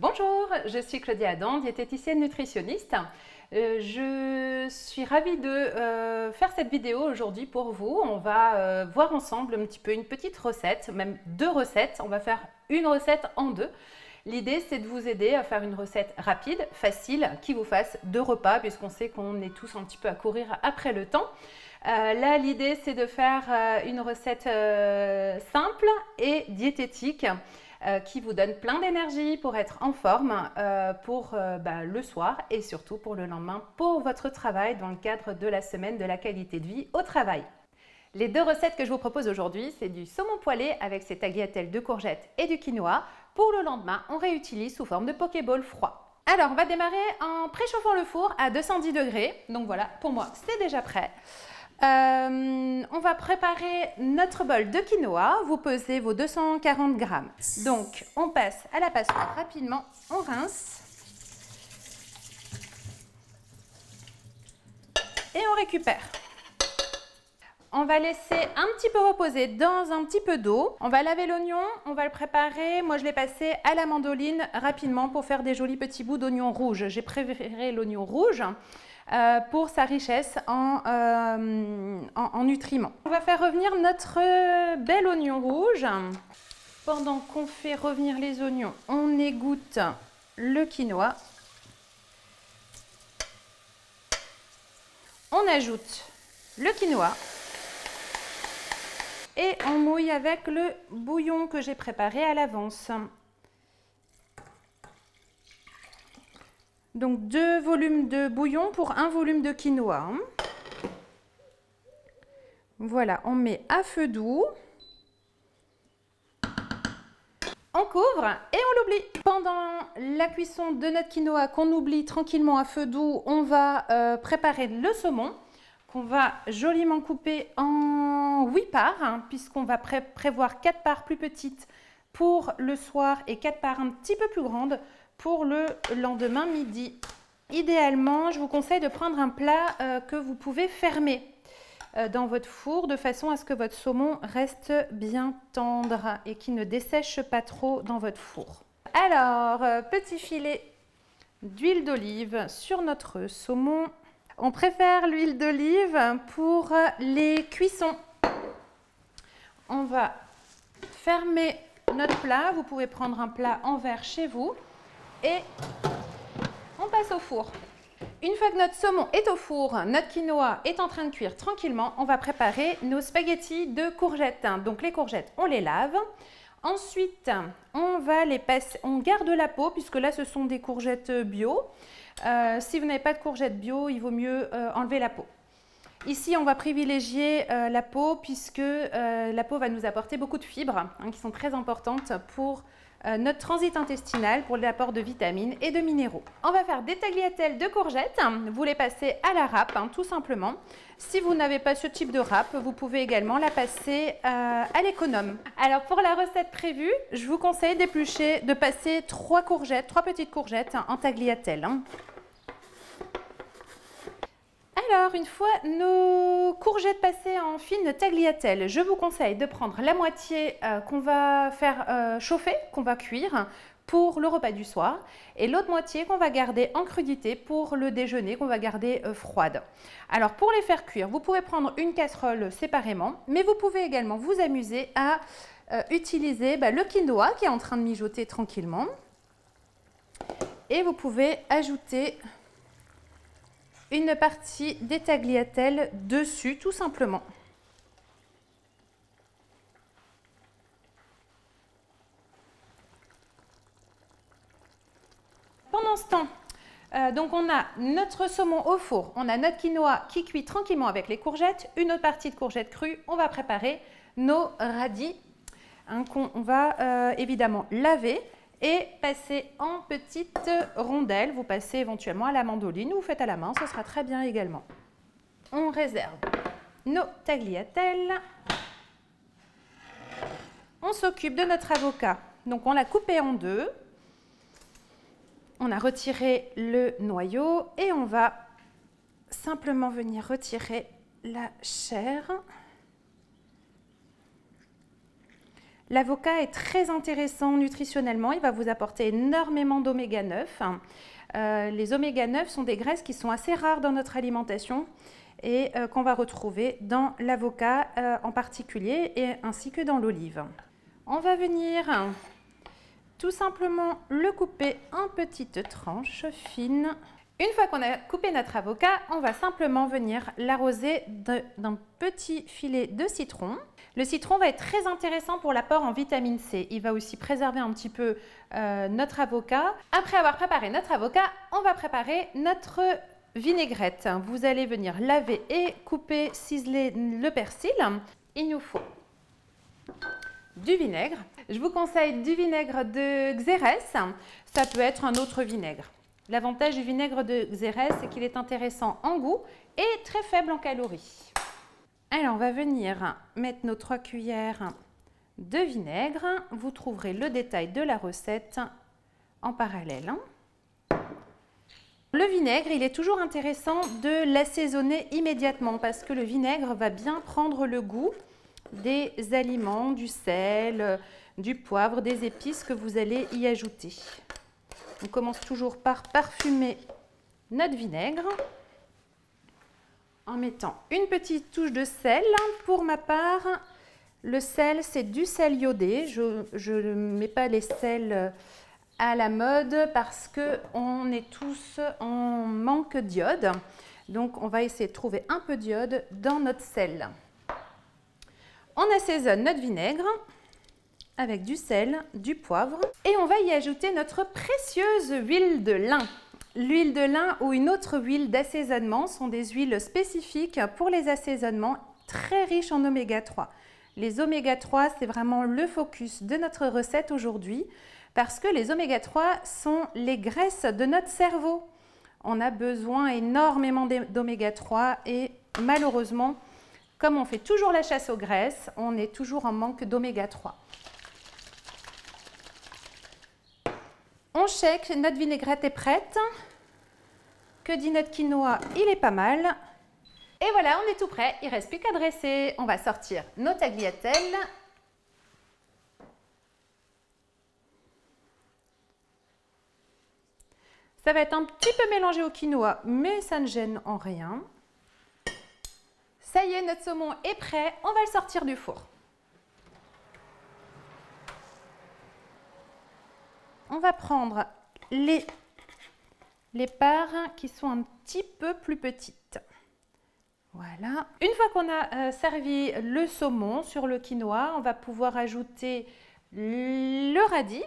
Bonjour, je suis Claudia Adam, diététicienne nutritionniste. Je suis ravie de faire cette vidéo aujourd'hui pour vous. On va voir ensemble un petit peu une petite recette, même deux recettes. On va faire une recette en deux. L'idée, c'est de vous aider à faire une recette rapide, facile, qui vous fasse deux repas, puisqu'on sait qu'on est tous un petit peu à courir après le temps. Là, l'idée, c'est de faire une recette simple et diététique qui vous donne plein d'énergie pour être en forme pour le soir et surtout pour le lendemain pour votre travail dans le cadre de la semaine de la qualité de vie au travail. Les deux recettes que je vous propose aujourd'hui, c'est du saumon poêlé avec ses tagliatelles de courgettes et du quinoa. Pour le lendemain, on réutilise sous forme de pokéball froid. Alors, on va démarrer en préchauffant le four à 210 degrés. Donc voilà, pour moi, c'est déjà prêt. On va préparer notre bol de quinoa. Vous pesez vos 240 grammes. Donc, on passe à la passoire rapidement. On rince. Et on récupère. On va laisser un petit peu reposer dans un petit peu d'eau. On va laver l'oignon, on va le préparer. Moi, je l'ai passé à la mandoline rapidement pour faire des jolis petits bouts d'oignon rouge. J'ai préféré l'oignon rouge pour sa richesse en nutriments. On va faire revenir notre bel oignon rouge. Pendant qu'on fait revenir les oignons, on égoutte le quinoa. On ajoute le quinoa. Et on mouille avec le bouillon que j'ai préparé à l'avance. Donc 2 volumes de bouillon pour 1 volume de quinoa. Voilà, on met à feu doux. On couvre et on l'oublie. Pendant la cuisson de notre quinoa qu'on oublie tranquillement à feu doux, on va préparer le saumon qu'on va joliment couper en 8 parts, puisqu'on va prévoir 4 parts plus petites pour le soir et 4 parts un petit peu plus grandes pour le lendemain midi. Idéalement, je vous conseille de prendre un plat que vous pouvez fermer dans votre four de façon à ce que votre saumon reste bien tendre et qu'il ne dessèche pas trop dans votre four. Alors, petit filet d'huile d'olive sur notre saumon. On préfère l'huile d'olive pour les cuissons. On va fermer notre plat. Vous pouvez prendre un plat en verre chez vous et on passe au four. Une fois que notre saumon est au four, notre quinoa est en train de cuire tranquillement, on va préparer nos spaghettis de courgettes. Donc les courgettes, on les lave. Ensuite, on va les passer, on garde la peau puisque là ce sont des courgettes bio. Si vous n'avez pas de courgettes bio, il vaut mieux enlever la peau. Ici, on va privilégier la peau puisque la peau va nous apporter beaucoup de fibres qui sont très importantes pour notre transit intestinal, pour l'apport de vitamines et de minéraux. On va faire des tagliatelles de courgettes. Vous les passez à la râpe, tout simplement. Si vous n'avez pas ce type de râpe, vous pouvez également la passer à l'économe. Alors pour la recette prévue, je vous conseille d'éplucher, de passer 3 petites courgettes en tagliatelles. Alors, une fois nos courgettes passées en fine tagliatelle, je vous conseille de prendre la moitié qu'on va faire chauffer, qu'on va cuire pour le repas du soir, et l'autre moitié qu'on va garder en crudité pour le déjeuner, qu'on va garder froide. Alors, pour les faire cuire, vous pouvez prendre une casserole séparément, mais vous pouvez également vous amuser à utiliser le quinoa qui est en train de mijoter tranquillement. Et vous pouvez ajouter une partie des tagliatelles dessus, tout simplement. Pendant ce temps, donc on a notre saumon au four, on a notre quinoa qui cuit tranquillement avec les courgettes, une autre partie de courgettes crues, on va préparer nos radis qu'on va évidemment laver et passer en petites rondelles. Vous passez éventuellement à la mandoline ou vous faites à la main, ce sera très bien également. On réserve nos tagliatelles. On s'occupe de notre avocat. Donc on l'a coupé en deux. On a retiré le noyau et on va simplement venir retirer la chair. L'avocat est très intéressant nutritionnellement, il va vous apporter énormément d'oméga 9. Les oméga 9 sont des graisses qui sont assez rares dans notre alimentation et qu'on va retrouver dans l'avocat en particulier et ainsi que dans l'olive. On va venir tout simplement le couper en petites tranches fines. Une fois qu'on a coupé notre avocat, on va simplement venir l'arroser d'un petit filet de citron. Le citron va être très intéressant pour l'apport en vitamine C. Il va aussi préserver un petit peu notre avocat. Après avoir préparé notre avocat, on va préparer notre vinaigrette. Vous allez venir laver et couper, ciseler le persil. Il nous faut du vinaigre. Je vous conseille du vinaigre de Xérès. Ça peut être un autre vinaigre. L'avantage du vinaigre de Xérès, c'est qu'il est intéressant en goût et très faible en calories. Alors, on va venir mettre nos 3 cuillères de vinaigre. Vous trouverez le détail de la recette en parallèle. Le vinaigre, il est toujours intéressant de l'assaisonner immédiatement parce que le vinaigre va bien prendre le goût des aliments, du sel, du poivre, des épices que vous allez y ajouter. On commence toujours par parfumer notre vinaigre en mettant une petite touche de sel. Pour ma part, le sel, c'est du sel iodé. Je ne mets pas les sels à la mode parce qu'on est tous en manque d'iode. Donc, on va essayer de trouver un peu d'iode dans notre sel. On assaisonne notre vinaigre avec du sel, du poivre et on va y ajouter notre précieuse huile de lin. L'huile de lin ou une autre huile d'assaisonnement sont des huiles spécifiques pour les assaisonnements très riches en oméga 3. Les oméga 3, c'est vraiment le focus de notre recette aujourd'hui parce que les oméga 3 sont les graisses de notre cerveau. On a besoin énormément d'oméga 3 et malheureusement, comme on fait toujours la chasse aux graisses, on est toujours en manque d'oméga 3. On check, notre vinaigrette est prête. Que dit notre quinoa? Il est pas mal. Et voilà, on est tout prêt. Il ne reste plus qu'à dresser. On va sortir nos tagliatelles. Ça va être un petit peu mélangé au quinoa, mais ça ne gêne en rien. Ça y est, notre saumon est prêt. On va le sortir du four. On va prendre les parts qui sont un petit peu plus petites. Voilà. Une fois qu'on a servi le saumon sur le quinoa, on va pouvoir ajouter le radis.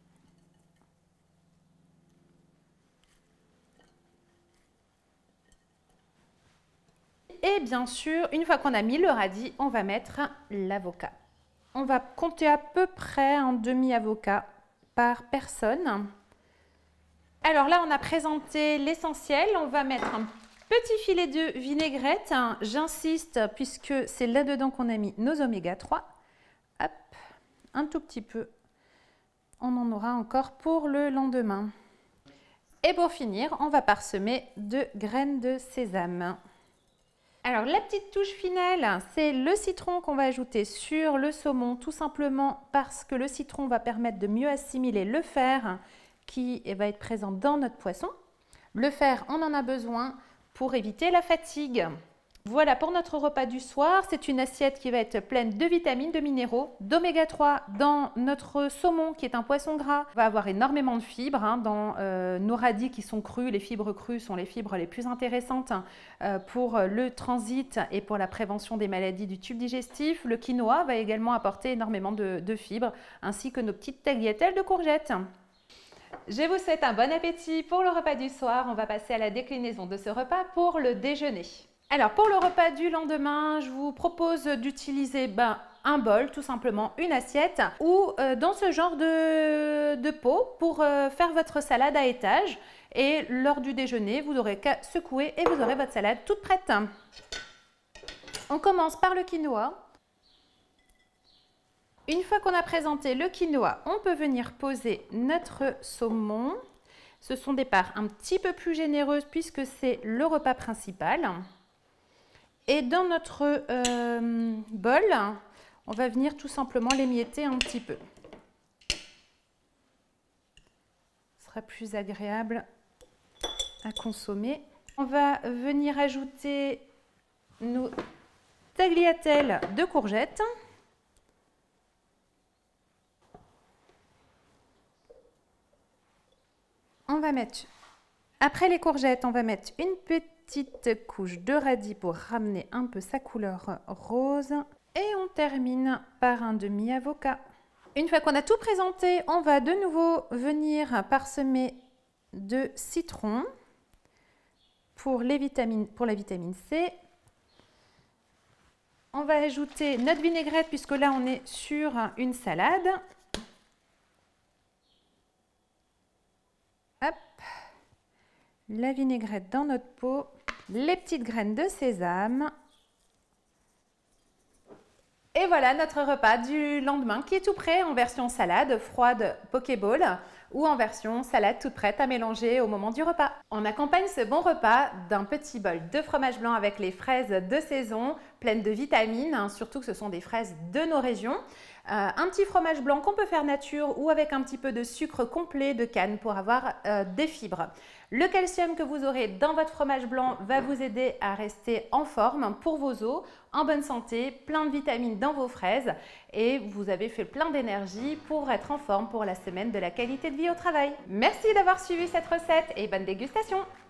Et bien sûr, une fois qu'on a mis le radis, on va mettre l'avocat. On va compter à peu près un demi-avocat par personne. Alors là, on a présenté l'essentiel. On va mettre un petit filet de vinaigrette. J'insiste puisque c'est là-dedans qu'on a mis nos oméga 3. Hop, un tout petit peu. On en aura encore pour le lendemain. Et pour finir, on va parsemer de graines de sésame. Alors la petite touche finale, c'est le citron qu'on va ajouter sur le saumon, tout simplement parce que le citron va permettre de mieux assimiler le fer qui va être présent dans notre poisson. Le fer, on en a besoin pour éviter la fatigue. Voilà pour notre repas du soir. C'est une assiette qui va être pleine de vitamines, de minéraux, d'oméga 3 dans notre saumon qui est un poisson gras. On va avoir énormément de fibres dans nos radis qui sont crus. Les fibres crues sont les fibres les plus intéressantes pour le transit et pour la prévention des maladies du tube digestif. Le quinoa va également apporter énormément de fibres ainsi que nos petites tagliatelles de courgettes. Je vous souhaite un bon appétit pour le repas du soir. On va passer à la déclinaison de ce repas pour le déjeuner. Alors pour le repas du lendemain, je vous propose d'utiliser un bol, tout simplement une assiette ou dans ce genre de pot pour faire votre salade à étage. Et lors du déjeuner, vous n'aurez qu'à secouer et vous aurez votre salade toute prête. On commence par le quinoa. Une fois qu'on a présenté le quinoa, on peut venir poser notre saumon. Ce sont des parts un petit peu plus généreuses puisque c'est le repas principal. Et dans notre bol, on va venir tout simplement l'émietter un petit peu. Ce sera plus agréable à consommer. On va venir ajouter nos tagliatelles de courgettes. On va mettre, après les courgettes, on va mettre une petite couche de radis pour ramener un peu sa couleur rose. Et on termine par un demi-avocat. Une fois qu'on a tout présenté, on va de nouveau venir parsemer de citron pour la vitamine C. On va ajouter notre vinaigrette puisque là on est sur une salade. Hop, la vinaigrette dans notre pot, les petites graines de sésame. Et voilà notre repas du lendemain qui est tout prêt en version salade froide Pokéball ou en version salade toute prête à mélanger au moment du repas. On accompagne ce bon repas d'un petit bol de fromage blanc avec les fraises de saison, pleines de vitamines, hein, surtout que ce sont des fraises de nos régions. Un petit fromage blanc qu'on peut faire nature ou avec un petit peu de sucre complet de canne pour avoir des fibres. Le calcium que vous aurez dans votre fromage blanc va vous aider à rester en forme pour vos os, en bonne santé, plein de vitamines dans vos fraises et vous avez fait plein d'énergie pour être en forme pour la semaine de la qualité de vie au travail. Merci d'avoir suivi cette recette et bonne dégustation!